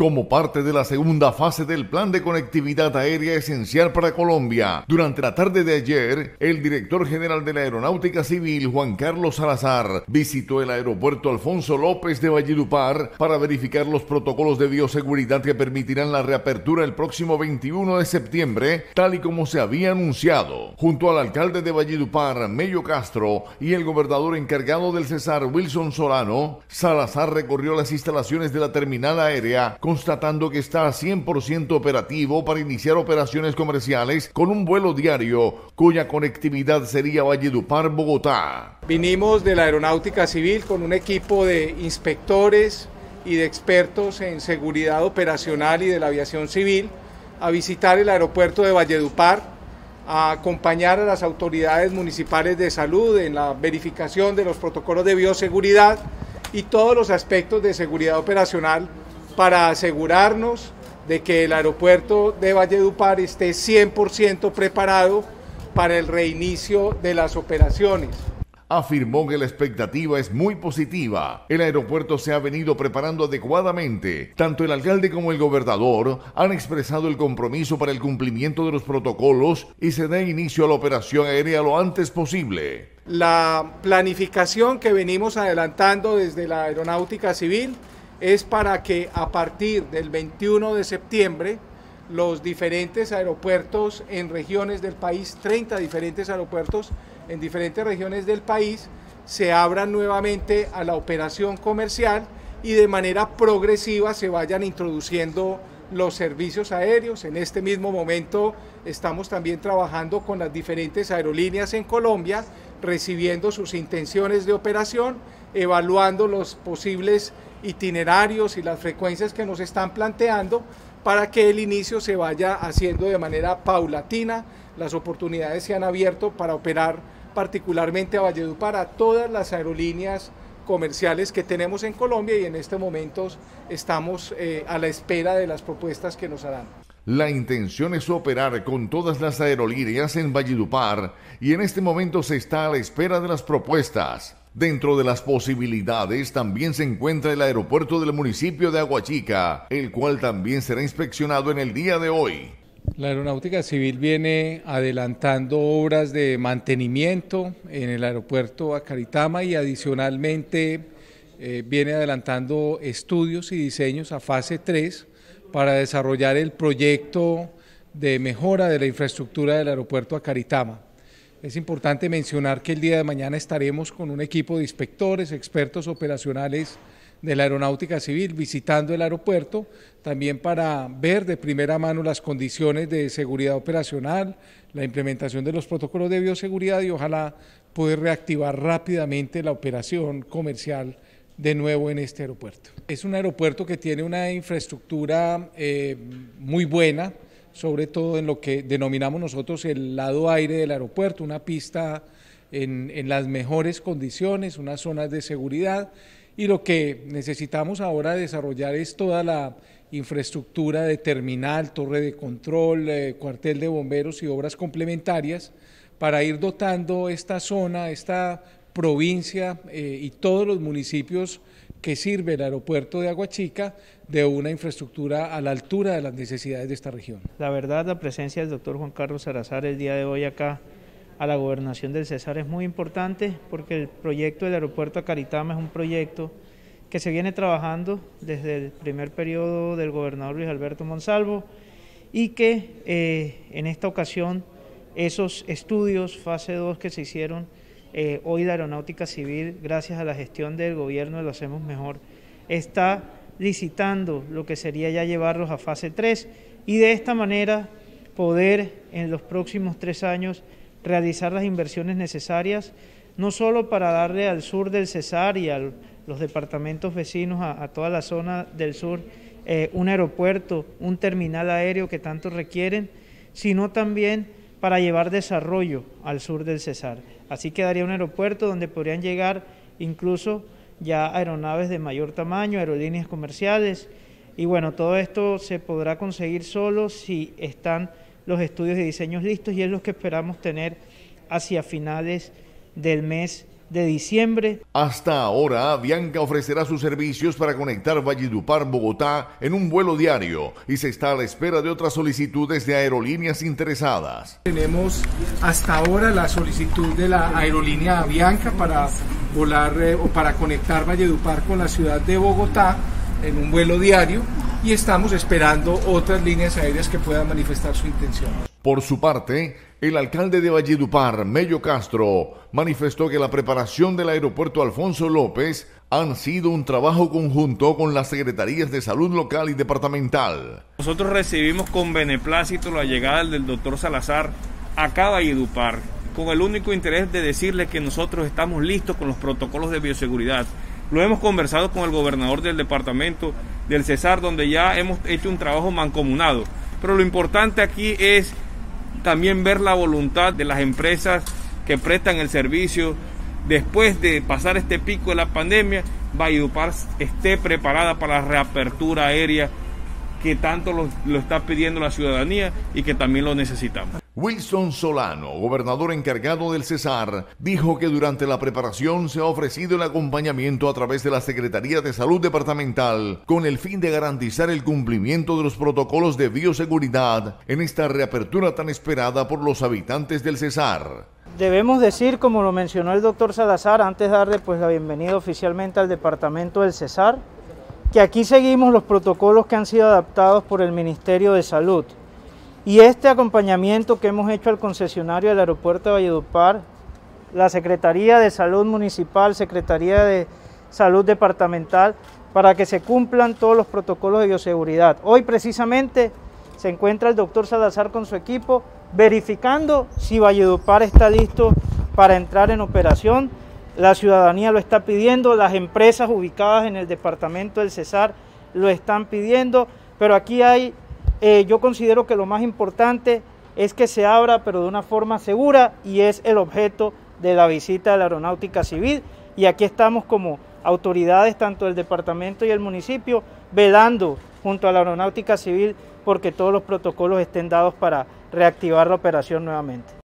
como parte de la segunda fase del Plan de Conectividad Aérea Esencial para Colombia. Durante la tarde de ayer, el director general de la Aeronáutica Civil, Juan Carlos Salazar, visitó el aeropuerto Alfonso López de Valledupar para verificar los protocolos de bioseguridad que permitirán la reapertura el próximo 21 de septiembre, tal y como se había anunciado. Junto al alcalde de Valledupar, Mello Castro, y el gobernador encargado del Cesar, Wilson Solano, Salazar recorrió las instalaciones de la terminal aérea, constatando que está 100% operativo para iniciar operaciones comerciales con un vuelo diario, cuya conectividad sería Valledupar-Bogotá. Vinimos de la Aeronáutica Civil con un equipo de inspectores y de expertos en seguridad operacional y de la aviación civil a visitar el aeropuerto de Valledupar, a acompañar a las autoridades municipales de salud en la verificación de los protocolos de bioseguridad y todos los aspectos de seguridad operacional para asegurarnos de que el aeropuerto de Valledupar esté 100% preparado para el reinicio de las operaciones. Afirmó que la expectativa es muy positiva. El aeropuerto se ha venido preparando adecuadamente. Tanto el alcalde como el gobernador han expresado el compromiso para el cumplimiento de los protocolos y se dé inicio a la operación aérea lo antes posible. La planificación que venimos adelantando desde la Aeronáutica Civil es para que a partir del 21 de septiembre los diferentes aeropuertos en regiones del país, 30 diferentes aeropuertos en diferentes regiones del país, se abran nuevamente a la operación comercial y de manera progresiva se vayan introduciendo los servicios aéreos. En este mismo momento estamos también trabajando con las diferentes aerolíneas en Colombia, recibiendo sus intenciones de operación, evaluando los posibles itinerarios y las frecuencias que nos están planteando para que el inicio se vaya haciendo de manera paulatina. Las oportunidades se han abierto para operar particularmente a Valledupar a todas las aerolíneas comerciales que tenemos en Colombia y en este momento estamos a la espera de las propuestas que nos harán. La intención es operar con todas las aerolíneas en Valledupar y en este momento se está a la espera de las propuestas. Dentro de las posibilidades también se encuentra el aeropuerto del municipio de Aguachica, el cual también será inspeccionado en el día de hoy. La Aeronáutica Civil viene adelantando obras de mantenimiento en el aeropuerto Acaritama y adicionalmente viene adelantando estudios y diseños a fase 3 para desarrollar el proyecto de mejora de la infraestructura del aeropuerto Acaritama. Es importante mencionar que el día de mañana estaremos con un equipo de inspectores, expertos operacionales de la Aeronáutica Civil visitando el aeropuerto, también para ver de primera mano las condiciones de seguridad operacional, la implementación de los protocolos de bioseguridad y ojalá poder reactivar rápidamente la operación comercial de nuevo en este aeropuerto. Es un aeropuerto que tiene una infraestructura muy buena, sobre todo en lo que denominamos nosotros el lado aire del aeropuerto, una pista en las mejores condiciones, unas zonas de seguridad, y lo que necesitamos ahora desarrollar es toda la infraestructura de terminal, torre de control, cuartel de bomberos y obras complementarias para ir dotando esta zona, esta provincia y todos los municipios que sirve el aeropuerto de Aguachica de una infraestructura a la altura de las necesidades de esta región. La verdad, la presencia del doctor Juan Carlos Salazar el día de hoy acá a la gobernación del Cesar es muy importante porque el proyecto del aeropuerto Acaritama es un proyecto que se viene trabajando desde el primer periodo del gobernador Luis Alberto Monsalvo y que en esta ocasión esos estudios, fase 2 que se hicieron, hoy la Aeronáutica Civil, gracias a la gestión del gobierno de Lo Hacemos Mejor, está licitando lo que sería ya llevarlos a fase 3 y de esta manera poder en los próximos 3 años realizar las inversiones necesarias, no solo para darle al sur del Cesar y a los departamentos vecinos, a toda la zona del sur, un aeropuerto, un terminal aéreo que tanto requieren, sino también para llevar desarrollo al sur del Cesar. Así quedaría un aeropuerto donde podrían llegar incluso ya aeronaves de mayor tamaño, aerolíneas comerciales, y bueno, todo esto se podrá conseguir solo si están los estudios y diseños listos y es lo que esperamos tener hacia finales del mes de diciembre. Hasta ahora, Avianca ofrecerá sus servicios para conectar Valledupar-Bogotá en un vuelo diario y se está a la espera de otras solicitudes de aerolíneas interesadas. Tenemos hasta ahora la solicitud de la aerolínea Avianca para volar o para conectar Valledupar con la ciudad de Bogotá en un vuelo diario y estamos esperando otras líneas aéreas que puedan manifestar su intención. Por su parte, el alcalde de Valledupar, Mello Castro, manifestó que la preparación del aeropuerto Alfonso López han sido un trabajo conjunto con las secretarías de salud local y departamental. Nosotros recibimos con beneplácito la llegada del doctor Salazar acá a Valledupar, con el único interés de decirle que nosotros estamos listos con los protocolos de bioseguridad. Lo hemos conversado con el gobernador del departamento del Cesar, donde ya hemos hecho un trabajo mancomunado. Pero lo importante aquí es también ver la voluntad de las empresas que prestan el servicio. Después de pasar este pico de la pandemia, Valledupar esté preparada para la reapertura aérea que tanto lo está pidiendo la ciudadanía y que también lo necesitamos. Wilson Solano, gobernador encargado del Cesar, dijo que durante la preparación se ha ofrecido el acompañamiento a través de la Secretaría de Salud Departamental con el fin de garantizar el cumplimiento de los protocolos de bioseguridad en esta reapertura tan esperada por los habitantes del Cesar. Debemos decir, como lo mencionó el doctor Salazar, antes de darle la bienvenida oficialmente al departamento del Cesar, que aquí seguimos los protocolos que han sido adaptados por el Ministerio de Salud. Y este acompañamiento que hemos hecho al concesionario del aeropuerto de Valledupar, la Secretaría de Salud Municipal, Secretaría de Salud Departamental, para que se cumplan todos los protocolos de bioseguridad. Hoy precisamente se encuentra el doctor Salazar con su equipo verificando si Valledupar está listo para entrar en operación. La ciudadanía lo está pidiendo, las empresas ubicadas en el departamento del Cesar lo están pidiendo, pero aquí hay, yo considero que lo más importante es que se abra, pero de una forma segura, y es el objeto de la visita de la Aeronáutica Civil, y aquí estamos como autoridades, tanto del departamento y el municipio, velando junto a la Aeronáutica Civil porque todos los protocolos estén dados para reactivar la operación nuevamente.